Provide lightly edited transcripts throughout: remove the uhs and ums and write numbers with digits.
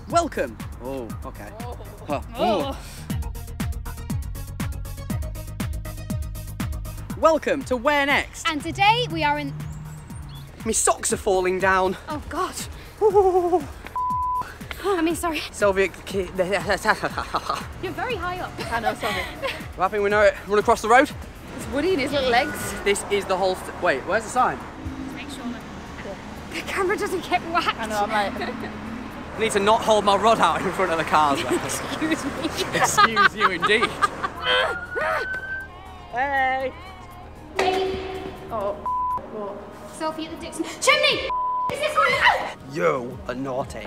Welcome. Oh, okay. Welcome to Where Next? And today we are in... My socks are falling down. Oh God. I mean, sorry. Soviet... You're very high up. I know, sorry. What happened? We know it. Run across the road. It's Woody in his little legs. This is the whole... Wait, where's the sign? Just make sure that the camera doesn't get whacked. I know, I'm like... I need to not hold my rod out in front of the cars. Excuse me. Excuse you indeed. Hey! Oh, what? Sophie at the Dixon. Chimney! Is this one? You are naughty.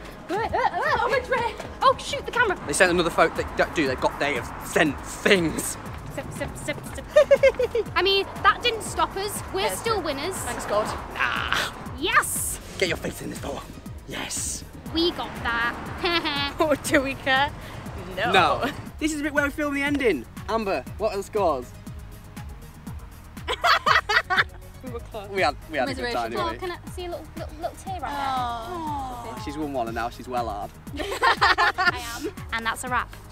Oh, shoot the camera. They sent another photo. They have sent things. Sip. I mean, that didn't stop us. We're still winners. Thanks God. Yes! Get your face in this photo. Yes. We got that. Oh, do we care? No. No. This is a bit where we film the ending. Amber, what are the scores? We were close. We had a good time, Oh, didn't can I see a little tear right we? She's won one and now she's well hard. there? I am. And that's a wrap.